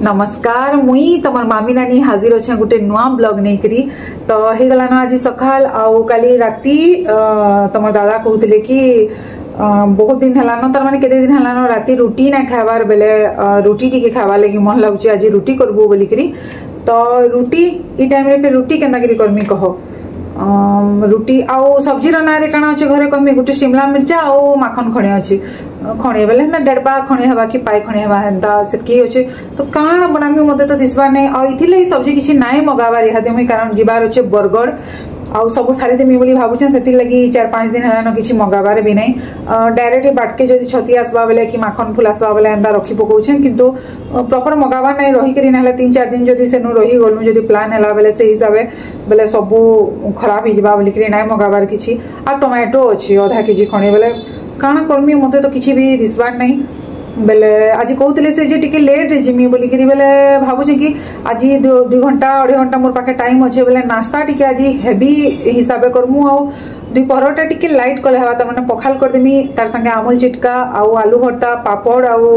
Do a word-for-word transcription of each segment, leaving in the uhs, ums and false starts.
नमस्कार मुई तमर मामी नानी हाजिर अच्छे गोटे नुआ ब्लॉग नहीं करी तो हो गला ना आज सकाल आउ काली राती तमर दादा कहते कि बहुत दिन है तार माने केते दिन है राती रुटी ना खाबार बेले रुटी टी खाबार लगी मन लगुच आज रुटी करबू बोली करी तो रुटी ई टाइम रे फिर रुटी केना करी करमी कह रुटी आउ सब्जी ना कण अच्छे घरे कहमी गोटे शिमला मिर्चा आउ माखन खणे अच्छे खणे बेले डेढ़बा खणे हवा कि पाए खणे हवा हेन्ता सेतकी अच्छे तो काण बनामी मते तो दिसबार नहीं आ इथिले सब्जी किसी नाई मगाबार इहाते मुई कारण जिबार अच्छे बरगड़ आउ सब सारी देमी बोली भाबुछे सेति लगी चार पांच दिन हेलानो किछि मगाबार भी नहीं डायरेक्ट बाटके जदि छती आसबा बेले कि माखन फुल आसबा बेले एंदा रखी पकोछे किंतु प्रॉपर मगाबार नहीं रही करी नहले तीन चार दिन जदि सेनु रही गलु जदि प्लान हैला बेले से हिसाबे बेले सब खराब ही जिबा बोली करी नहीं मगाबार किछि आ टोमेटो अछि आधा केजी खणे बेले काना करमी मते तो किछि भी दिसबार नहीं बेले आज कहते से टिके लेट जिमी बोली करी बेले भावुचे कि आज दु घंटा अढ़े घंटा मोर पाखे टाइम अच्छे बेले नाश्ता टिके आज हेवी हिसाब करमु आ दुपहरटा टिके लाइट कले हवा तार पखाल करदेमी तार संगे आमुल चिटका आउ आलू भर्ता पापड़ आउ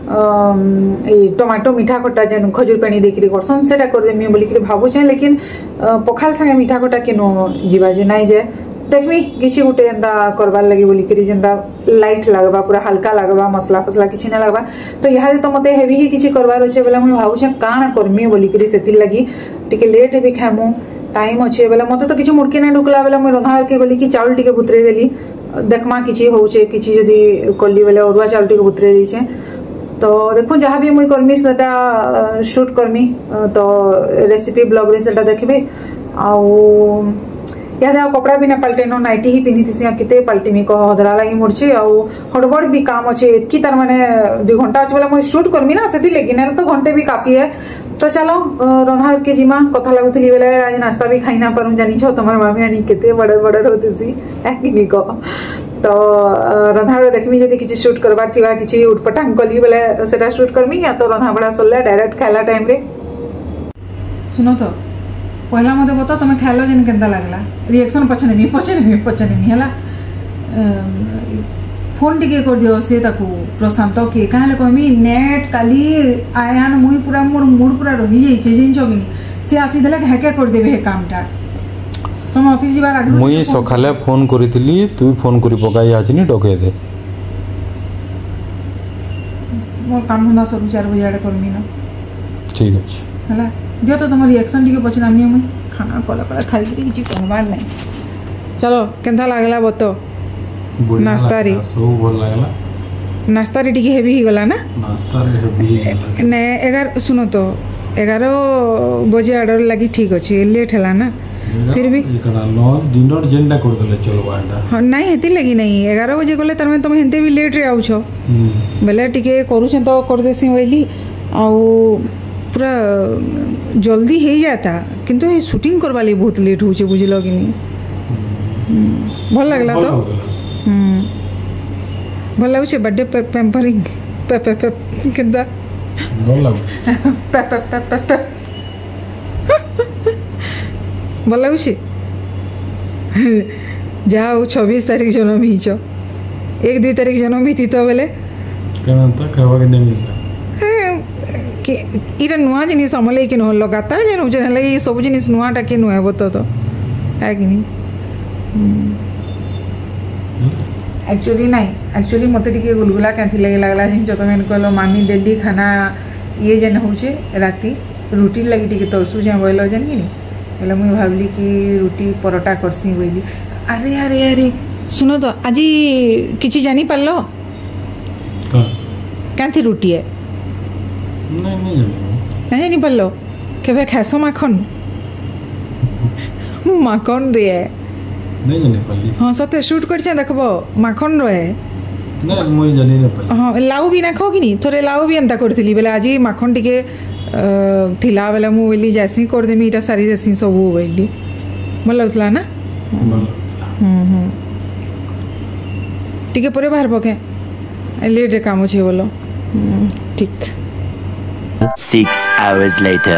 टमाटो मीठा खट्टा जेन खजूर पेणी देकरी करसन सेटा करदेमी बोली करी भावुचे लेकिन पखाल संगे मीठा खट्टा केनो जीवा जे नाइ जे देखमी किसी गोटे एंदा करबार लगी बोली करी जेंदा लाइट लगबा पूरा हल्का लगबा मसला फसला किछि ना लगबा तो यहाँ तो मते हेवी ही किछि करबार अच्छे बेला मुई भाबुछे काना करमी बोली करी सेति लगी टिके लेट भी खामु टाइम अच्छे बेला मते तो किछि मुड़के ना ढुकला बेला मुई रंधा के गली कि चाउल टिके बुतरे देली देखमा किछि होउछे किछि जदी कली बेले अरुआ चाउल टिके बुतरे देछे तो देखो जहाँ भी मुई करमी सेटा शूट करमी तो रेसिपी ब्लॉग रे सेटा देखबे आउ या कपड़ा भी ना पलटेनो नाइटी ही पिंधि थी किते पलटिमी कह हदरा लगी मुड़छे आउ हड़बड़ भी काम अच्छे इतकी तार माने दु घंटा अच्छे मुझे शूट करमी ना से लेकिन तो घंटे भी काफी है तो चलो रंधा के जिमा कथा लगुली बेले आज नाश्ता भी खाई ना पारू जानी छो तुम मामी आनी केते बड़ बड़ होती है कह तो रंधा देखमी जब किसी शूट करवार थिबा किसी उठपटांग कली बेले सेटा शूट करमी या तो रंधा बड़ा सरला डायरेक्ट खाला टाइम रे सुनो तो पहला मत बता तुम खाइल जेन केन्ता लगला रिएक्शन पछे नेमी पछे नेमी पछे नेमी हला फोन टिके कर दियो से ताकू प्रशांत के काहले कहमी नेट काली आयान मुई पूरा मोर मूड पूरा रही जाई छे जिन चगिनी से आसी देला हैके कर देबे हे कामटा तुम ऑफिस जीवा आगे मुई सखाले फोन करितली तू फोन करी पकाई आजनी डके दे मोर काम होना सब चार बजे आड़े करमी ना ठीक अछि हला दियो तो तुम रिएक्शन टिके पछना मी मुई खाना कला कला खाई के किछि कहबार नहीं चलो केंथा लागला बतो नाश्ता रे सब भल लागला नाश्ता रे टिके हेवी ही गला ना नाश्ता रे हेवी ही गला ने ग्यारह सुनो तो ग्यारह बजे आडर लगी ठीक अछि लेट हला ना फिर भी इकड़ा लॉन्च डिनर जेंडा कर देले चलबाडा हां नहीं हेती लगी नहीं ग्यारह बजे गले तर में तुम हेंते भी लेट रे आउ छो बेले टिके करू छ तो कर देसी वइली आउ पूरा जल्दी हो जाता किंतु ये शूटिंग करवा लिए बहुत लेट हो बुझल कि नहीं भल लगला तो भल लगुचे बर्थडे पैम्परिंग पे पे पे केदा भल लागु पे पे पे पे पे भल लगुचे जाओ छब्बीस तारीख जन्म ही छो एक दुई तारीख जन्म ही थी तो बेले केना त खावा के नहीं मिलता इटा नुआ जिनिस हमले कि न लगातार जेन हो जन ये सब जिनिस नुआटा के नुआ बतो तो है कि नहीं एक्चुअली नहीं एक्चुअली मते टिके गुलगुला कैंथि लगे लागला हिं जो तुम कहलो मामी डेली खाना ये जेन होचे राती रुटी लगी टिके तरसु जे बोलो जन कि नहीं बोले मुई भाबली कि रुटी परोटा करसी बोली अरे अरे अरे सुनो तो आज किछि जानी पारलो का कैंथि रुटी है नहीं नहीं जानी नहीं जानी पारलो केबे खासो माखन माखन रे नहीं जानी पाली हां सते शूट करछे देखबो माखन रहे नहीं मुई जानी नहीं पाली हां लाउ भी ना खो कि नहीं थोरे लाउ भी अंता करथिली बेले आज माखन टिके थिला बेले मु बोली जैसी कर देमी इटा सारी देसी सब बोली मन लगतला ना हम्म हम्म टिके परे बाहर पके लेट रे काम छे बोलो ठीक Six hours later.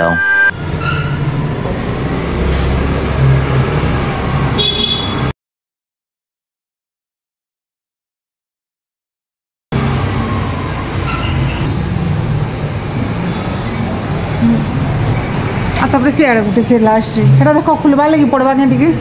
तापर से आड़े गोटे से लास्ट एटा देख खुलवा लगी पड़वा के टिके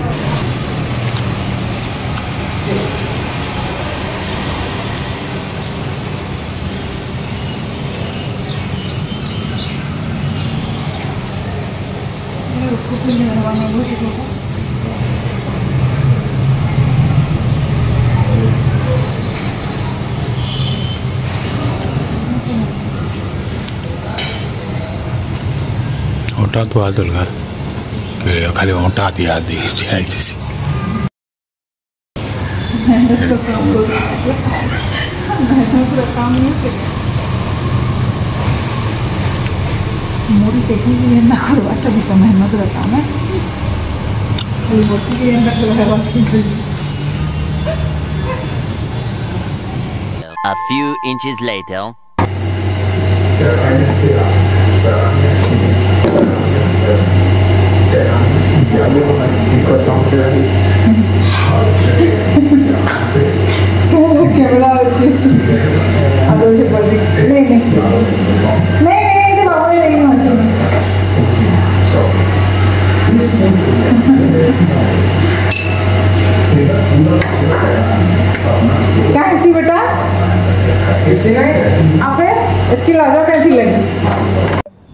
ओटा तो आ दलगा के खाली ओटा दिया दी छाइछि मोरी टेक्निक एंदा करवाटा भी तो मेहनत रहता है खाली बसी के एंदा करवा A few inches later. Camera अच्छी अब से पड़ नहीं नहीं नहीं नहीं तो बाबू नहीं अच्छी क्या हंसी बेटा आप इतनी लाजा कैसी लगी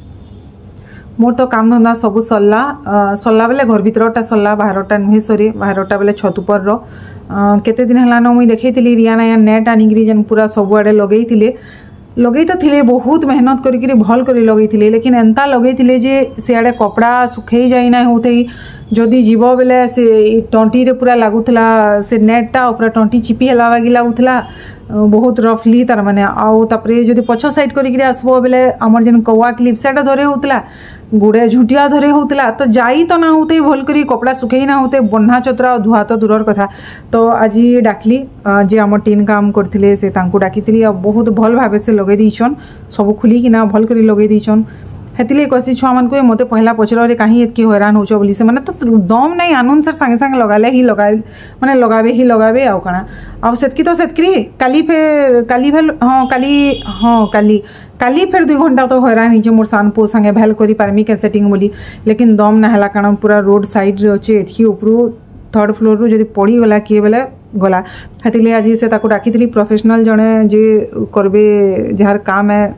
मोर तो काम धंदा सबू सरला सरला बेले घर भीतरटा सरला बाहरटा नुहे सरी बाहरटा बेले छत ऊपर केते दिन हलानो मुई देखैतिली रियाना या नेट आनिकरी जन पूरा सबुआडे लगैतिले लगै तो थिले बहुत मेहनत करिकरी भल करी लगैतिले लेकिन एंता लगैतिले जे सियाडे कपड़ा सुखै जाई ना होतै जदि जीव बेले से टंटी रे पूरा लागुथला से नेटटा पूरा टंटी चिपी हला बागी लागुथला बहुत रफली तार माने आउ तापरे जदि पछ साइड करिकरी आसबो बेले हमर जन कौवा क्लिप सेटा धरे होतला गुड़े झुटिया धरे होतला तो जाई तो ना होते भल करी कपड़ा सुखै ना होते बन्हा चतरा धुआ तो दूरर कथा तो आज डाकली जे आम टीन काम करथिले से तांको डाकितिली आ बहुत भल भाबे से लगे दीछन सब खुली कि ना भल करी लगे दीछन हेतिले कसी छुआ मन को मते पहला पचर कहीं एतकी हैरान होचो बोली से माने तो दम नहीं आनंद सर संगे संगे लगाले ही लगा माने लगाबे ही लगाबे आउ काना आ सेतकी तो सेतकी काली फेर काली भेल हां काली हां काली काली फेर दुई घंटा तो हैरान ही मोर सान पो संगे भेल करी पारमी के सेटिंग बोली लेकिन दम ना हला काना पूरा रोड साइड रे अछि एतकी ऊपरू थर्ड फ्लोर रु जदि पड़ी गला किए बेले गला हेतिले आज से ताको डाकितली प्रोफेशनल जने जे करबे जार काम है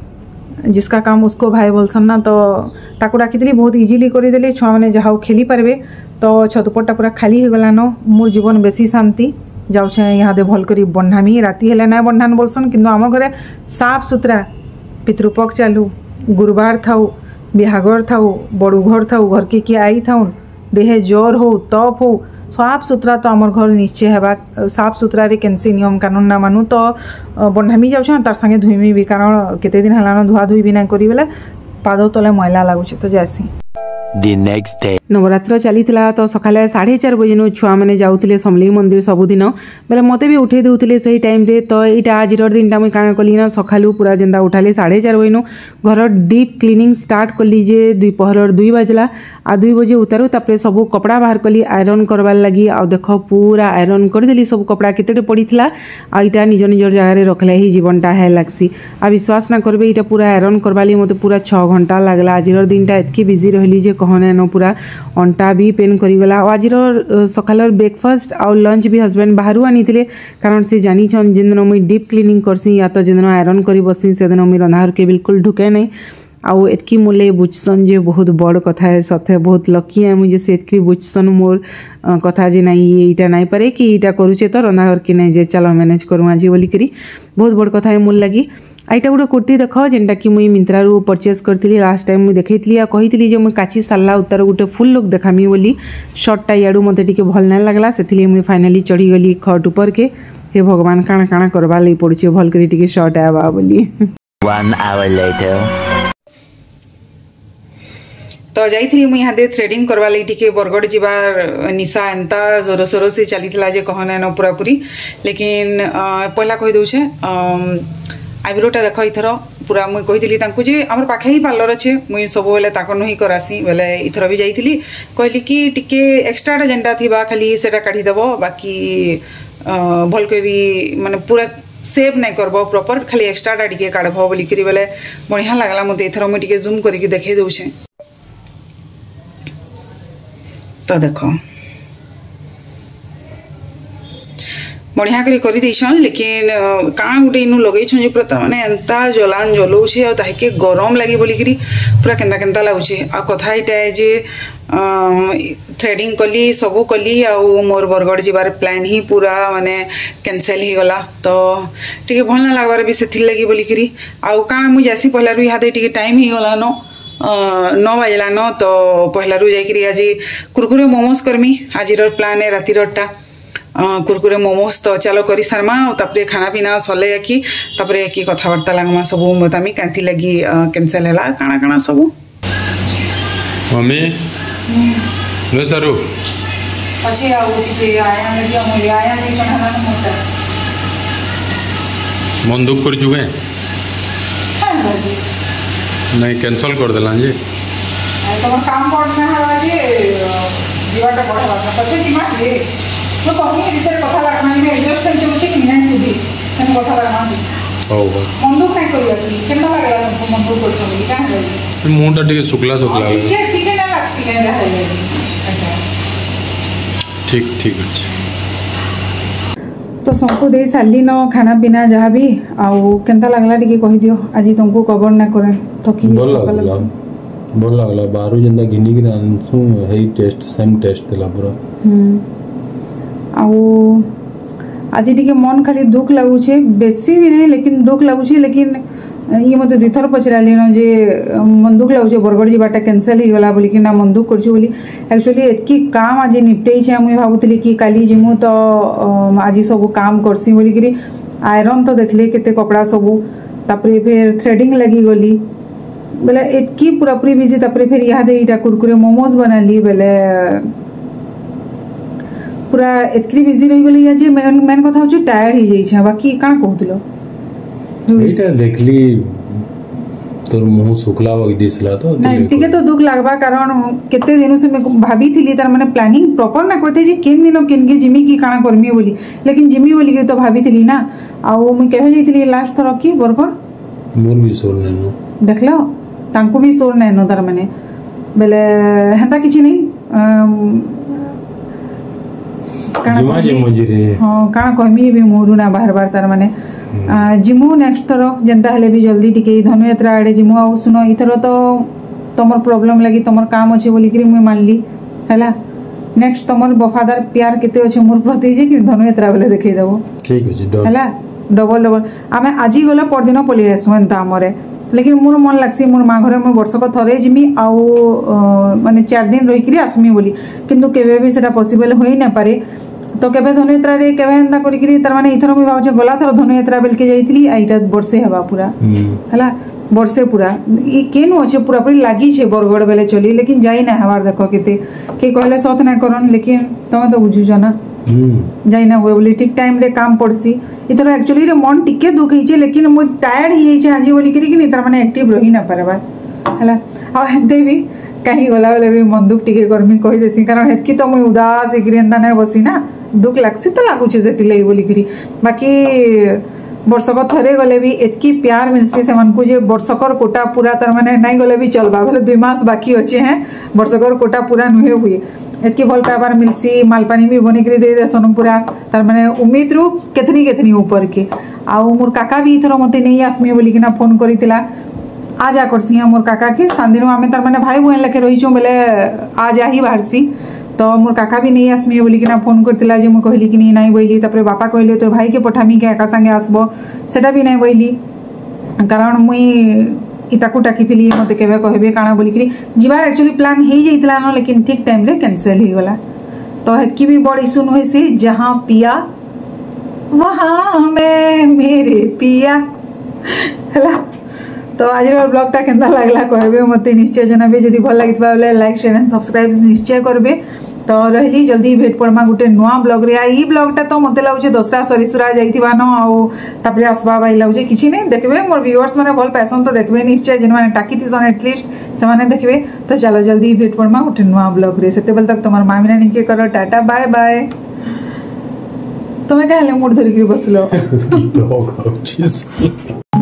जिसका काम उसको भाई बोलसन ना तो ताको डाकितली बहुत इजीली करी देली छुआ माने जहाउ खेली पारबे तो छतुपटा पूरा खाली हो गला न मोर जीवन बेसी शांति जाउछे यहाँ दे भल करी बन्हामी राति हेले ना बन्हान बोलसन किंतु आम घरे साफ सुथरा पितृपक्ष चालू गुरुवार थाउ बिहागर थाउ बड़ू घर थाउ घर के किए आई थाउन देहे जोर हो तप हो साफ सुथरा तो आमर घर निश्चय हेबा साफ सुथरा रे केनसी नियम कानून ना मानु तो बन्हामी जाउछ तार संगे धुइमी भी कारण केते दिन हलानो धुआ धुई भी ना करी बेले पाद तले मैला लागुछ तो जासी The next day. नवरात्र चली तो सकाले साढ़े चार बजे छुआ मैंने जाऊे समलेई मंदिर सबुदिन बेले मत भी उठे दूसरे से टाइम रे तो यहाँ आज दिन मुझे काण कली ना सकालू पूरा जेनता उठाली साढ़े चार बजे घर डीप क्लीनिंग स्टार्ट कली जे दुपहर दुई बजला आ दुई बजे उतारू तापर सब कपड़ा बाहर कली आयरन करवार लगी आ देख पूरा आयरन करदेली सब कपड़ा केते पड़ीला आईटा निज निजर जगार रखले ही जीवनटा है लगसी आ विश्वास ना करबे इटा पूरा आयरन करवाली मत पूरा छः घंटा लगला आज दिनटा एतकी बिजी रही जे कहने न पूरा अंटा भी पेन करीगला आज सकाल ब्रेकफास्ट आउ लंच भी हस्बैंड बाहर आनी कारण से जानी छन जिन दिन मुई डीप क्लीनिंग करसी या तो जिन आयरन कर बसी से दिन मुई रंधार के बिल्कुल ढुके नहीं आउ एतकी मूल्य बुझसन जे बहुत बड़ कथा है सथे बहुत लकी है मुझे से एतकी बुझसन मोर कथा जे नहीं ये नहीं पारे कि यहाँ करुचे तो रंधाघर कि नहीं जे चलो मैनेज करूँ आज बोलिकी बहुत बड़ कथा है मोर लगी आईटा गोटे कुर्ती देख जेनटा कि मुई मिंत्रा रू परचेज करती लास्ट टाइम मुई देखी कही मुई काची सारा उतार गोटे फुल लुक देखामी बोली शर्टटा याडू मत टे भल ना लगला से मुई फाइनाली चढ़ीगली खट ऊपर के हे भगवान काଣା काଣା करवा लगी पड़े भल कर शर्ट आवा बोली One hour later. तो जाइथि मुई यहाँ दे थ्रेडिंग करवा लगी टिके बरगढ़ जीवार निशा एंता जोर सोर से चली जे कहना न पूरा पूरी लेकिन पहला कही दौचे आईब्रोटा देख इथर पूरा मुई कही जे आमर पाखे ही पार्लर अच्छे मुई सब बेले ताकन ही करासी बेले इथर भी जाइथि कहली कि टिके एक्सट्राटा जेनटा थिबा खाली सेटा काढ़ी देबो बाकी भल करी माने पूरा सेव नहीं करबो प्रॉपर खाली एक्सट्राटा टिके काढ़बो बोली करी बेले बढ़िया लागला मते इथर मुई टिके जूम करके देखे दउछे तो देख बढ़िया करी कर देछन लेकिन काण गुटे इनु लगै छन जे पूरा माने एंता जलान जलौछे आ ताके गरम लागि बोली करी पूरा केंदा केंदा लागुछे आ कथा इटा है जे थ्रेडिंग कली सबू कली आ मोर बरगड़ जीवार प्लान ही पूरा माने कैंसिल ही गला तो टिके भल ना लागबार भी सेथिल लागि बोली करी आ काण मु जासी पहला रु हादे टिके टाइम ही गला न नौ बजला न तो पहला रु जाई करी आज कुरकुरे मोमोस करमी आजिर प्लान है राती रटा कुरकुरे मोमोस तो चलो करी सारमा तापरे खाना पीना सले कि तापरे की कथावार्ता लगमा सब बतामी कांती लगी कैंसिल हैला काना काना सब मम्मी नो सरू પછી આવું કે આયા નથી અમે આયા નહીં ચણાના મોટા मन दुख कर जुगे नहीं कैंसिल कर देला जी तमर काम पड़ना हवा जे जीवाटा पढ़वा પછી की मार जे तो कहनी विषय कथा लागना नहीं एडजस्ट कर चलुचे कि नहीं सुधी हम कथा लागना हो हो मन दुख नहीं करिया कि केना लागला तुमको मन दुख कर छली का है मुंटा टिके सुखला सुखला ठीक ठीक ना लागसी के रहा ठीक ठीक अछि तो सबको दे साली न खाना पीना जहाँ भी आउ केनता लागला टिके कहि दियो आज तुमको कवर ना करे तो की बोल लागला बोल लागला बारू जंदा गिनी गिना अनसु हे टेस्ट सेम टेस्ट देला पूरा हम आउ आज टिके मन खाली दुख लागुछे बेसी भी नहीं लेकिन दुख लागुछे लेकिन ये मते दुई थर पचराली न जे मन दुख लागुछे बरगड़ जीवाटा कैंसिल ही गला बोली कि ना मन दुख करछु बोली एक्चुअली एतकी काम आज निपटेई छे मुई भाबुतली कि काली जिमु तो आज सब काम करसी बोली कि आयरन तो देखले केते कपड़ा सब तापरे फिर थ्रेडिंग लगी गली बेले एतकी पूरा पूरी बिजी तापरे फिर याद एटा कुरकुरे मोमोस बनाली बेले पूरा एतकी बिजी रही गली आज मेन मेन कथा होची टायर्ड ही जाई छे बाकी काना कहतलो एटा देखली तोर मुंह सुखला वग दिसला तो नहीं ठीक है तो दुख लागबा कारण केते दिनों से मैं भाभी थी तार माने प्लानिंग प्रॉपर ना करते जे केन दिन केन के जिमी की काना करमी बोली लेकिन जिमी बोली के तो भाभी थी ना आउ मैं केहे जाईथली लास्ट थर की बरगड़ मोर भी सोर ननो देखलो तांको भी सोर ननो तार माने बेले हेता किछि नहीं जिमा जे मजिरे हां काना कहमी भी मोरू ना बाहर बार तार माने जिमु नेक्स्ट थर जेंता हेले भी जल्दी टिके धनु यात्रा आड़े जिमु आ सुनो इथर तो तमर प्रॉब्लम लगी तमर काम अछि बोली कि मुई मानली हैला नेक्स्ट तमर वफादार प्यार केते अछि मोर प्रति जे कि धनु यात्रा बेले देखै देबो ठीक अछि हैला डबल डबल आमे आजी गले पर दिन पली आसु एंता हमरे लेकिन मोर मन लागसी मोर मां घरे मैं वर्ष को थरे जिमी आउ माने चार दिन रही कि आसमी बोली किंतु केबे भी सेटा पॉसिबल होई ना पारे तो केबे धनुयात्रा रे केबे एंता करी करी तार माने इथर मी भाव गला थर धनुयात्रा बेल के जाईथली आइटा वर्षे हेबा पूरा हला वर्षे पूरा ई केनु अछि पूरा पूरी लागी छे बरगड़ बेले चली लेकिन जाई ना हवार देखो केते के कहले सत ना करन लेकिन तमे तो बुझु जना जाई ना होय बोली ठीक टाइम रे काम पड़सी इथर एक्चुअली रे मन टिके दुख हिचे लेकिन मो टायर्ड ही हिचे आजी बोली करी कि तार माने एक्टिव रही ना परबा हला आ हेते भी कहीं गला बेले भी मन दुख टिके करमी कहि देसी कारण हेतकी तो मुई उदास एग्रेंदा ना बसी ना दुख लागसी तो लागुचे सेति लई बोली करी बाकी वर्षक थरे गले भी एतकी प्यार मिलसी से मन को जे वर्षकर कोटा पूरा तार माने नहीं गले भी चलबा भले दुई मास बाकी अछि हैं वर्षकर कोटा पूरा नुहे हुए एतकी भल पाबार मिलसी मालपानी भी बनी करी दे देसन पूरा तार माने उम्मीद रु केथनी केथनी ऊपर के आ मोर काका भी इथरो मते नहीं आसमी बोली कि ना फोन करितिला आज आ करसी मोर काका के सांदिनो आमे तार माने भाई बहन लखे रही छु बेले आज आही बाहरसी तो मोर काका भी नहीं आसमी बोली कि ना फोन करतिला जे मु कहली कि नहीं नहीं बोली तापरे बापा कहले तो भाई के पठामी के एका संगे आसबो सेटा भी नहीं बोली कारण मुई इताकू टाकीतिली मते केबे कहबे काना बोली कि जीवार एक्चुअली प्लान हे जइतला न लेकिन ठीक टाइम रे कैंसिल ही गला तो हेतकी भी बड़ी सुन होइसी जहां पिया वहां मैं मेरे पिया हला तो आज ब्लॉग टा केंदा लागला कहबे मते निश्चय जनाबे जदी भल लागितबा बेले लाइक शेयर एंड सब्सक्राइब निश्चय करबे तो रहली जल्दी भेट पड़मा गुटे नुआ ब्लॉग रे ई ब्लॉग टा तो मते लाउचे दसरा सरीसुरा जाइतिबा न आउ तापरे आसबा बाई लाउचे किछि नै देखबे मोर व्यूअर्स माने भल पैसन तो देखबे निश्चय जिन माने टाकीति सन एटलीस्ट से माने देखबे तो चलो जल्दी भेट पड़मा गुटे नुआ ब्लॉग रे सेते बेल तक तमर मामिना निके करो टाटा बाय बाय तमे कहले मोड धरि के बसलो तो